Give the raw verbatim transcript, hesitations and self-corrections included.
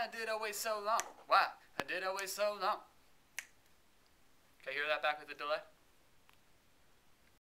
Why I did I wait so long? Why I did I wait so long? Can I hear that back with the delay?